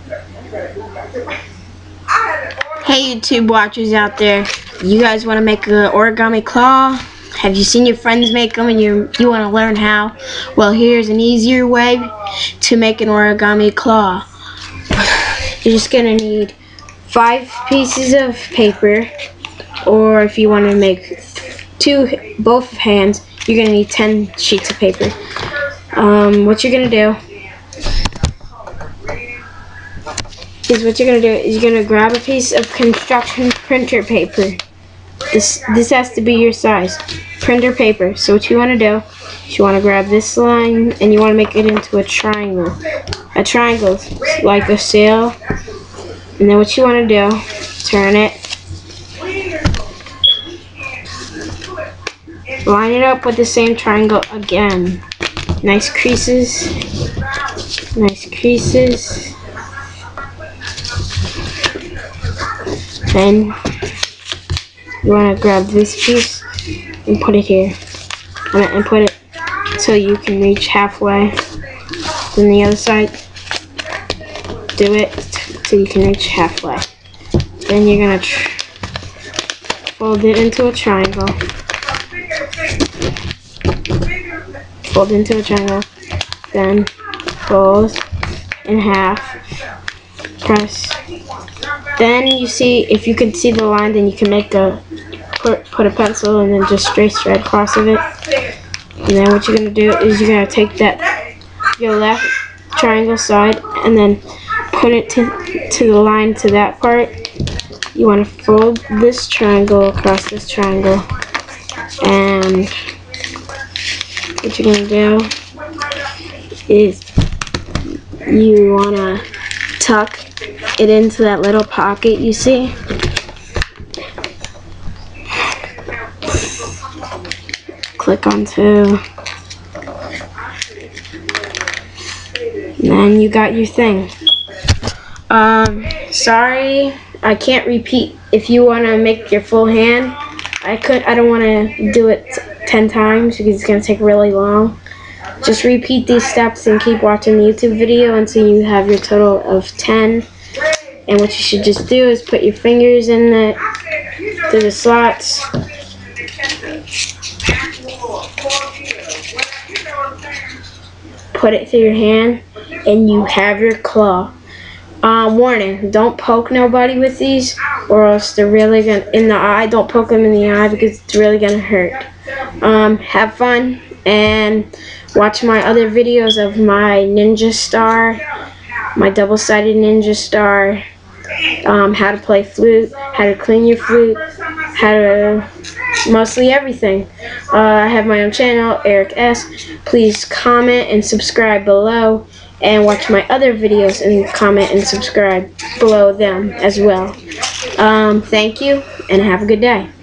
Hey YouTube watchers out there, you guys want to make an origami claw? Have you seen your friends make them and you want to learn how? Well, here's an easier way to make an origami claw. You're just going to need 5 pieces of paper, or if you want to make both hands, you're going to need 10 sheets of paper. What you're going to do is you're gonna grab a piece of construction printer paper. This has to be your size, printer paper. So what you want to do is you want to grab this line and you want to make it into a triangle. A triangle like a sail. And then what you want to do, turn it, line it up with the same triangle again. Nice creases. Nice creases. Then you want to grab this piece and put it here, and put it so you can reach halfway. Then the other side, do it so you can reach halfway. Then you're gonna fold it into a triangle. Fold into a triangle. Then fold in half. Press. Then you see, if you can see the line, then you can make put a pencil and then just trace right across of it. And then what you're gonna do is you're gonna take your left triangle side and then put it to the line to that part. You want to fold this triangle across this triangle, and what you're gonna do is you wanna tuck it into that little pocket you see. Click onto, and then you got your thing. Sorry, I can't repeat. If you want to make your full hand, I don't want to do it 10 times because it's going to take really long. Just repeat these steps and keep watching the YouTube video until you have your total of 10. And what you should just do is put your fingers in through the slots. Put it through your hand, and you have your claw. Warning: don't poke nobody with these, or else they're really gonna in the eye. Don't poke them in the eye because it's really gonna hurt. Have fun and watch my other videos of my Ninja Star, my double-sided Ninja Star, how to play flute, how to clean your flute, how to mostly everything. I have my own channel, Eric S. Please comment and subscribe below, and watch my other videos and comment and subscribe below them as well. Thank you, and have a good day.